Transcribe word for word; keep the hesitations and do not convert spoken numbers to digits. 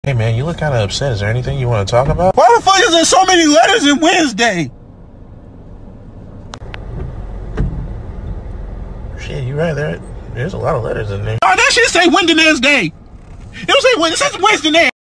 Hey man, you look kind of upset. Is there anything you want to talk about? Why the fuck is there so many letters in Wednesday? Shit, you right there. There's a lot of letters in there. Oh, that shit say Wednesday. It don't say Wednesday. It says Wednesday.